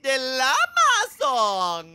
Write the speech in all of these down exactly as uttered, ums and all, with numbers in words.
the llama song.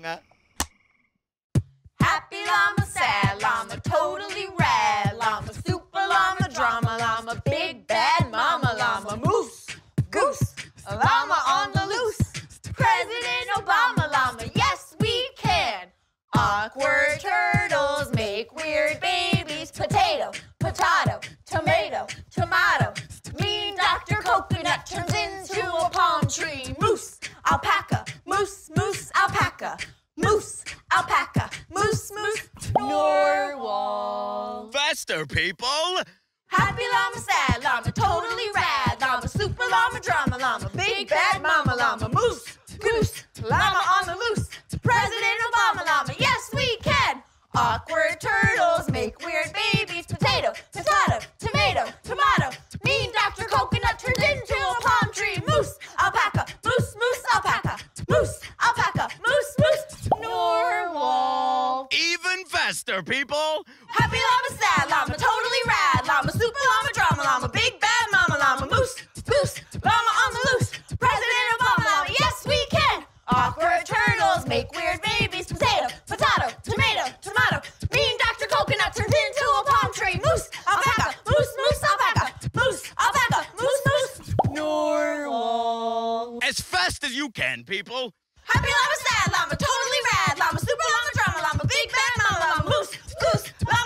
Happy llama, sad llama, totally rad llama, super llama, drama llama, big bad mama llama, moose, goose, a llama on the loose. President Obama llama, yes we can. Awkward turtles make weird babies. Potato, potato, tomato, tomato. Mean Doctor Coconut turns into a palm tree. Moose, alpaca, moose, moose, alpaca. Moose, alpaca, moose, moose, narwhal. Faster, people! Happy llama, sad llama, totally rad llama, super llama, drama llama, big bad mama llama, moose, goose, llama on the loose. President Obama llama, yes we can. Awkward turtles make weird babies. Potato, potato, tomato, tomato. Mean Doctor Coconut turns into a palm tree. Moose, alpaca, moose, moose, alpaca. Moose, alpaca, moose, moose, narwhal. Even faster, people! Happy llama, sad llama, totally rad llama, super llama, drama llama, big bad mama llama, moose, goose, llama on the loose. President Obama llama, yes we can. Awkward turtles make weird babies. Potato, potato, tomato, tomato. Mean Doctor Coconut turns into a palm tree. Moose, alpaca, moose, moose, alpaca. Moose, alpaca, moose, moose, narwhal. As fast as you can, people! Happy llama, sad llama, totally rad llama, super llama, drama llama, big bad mama llama, moose, goose, llama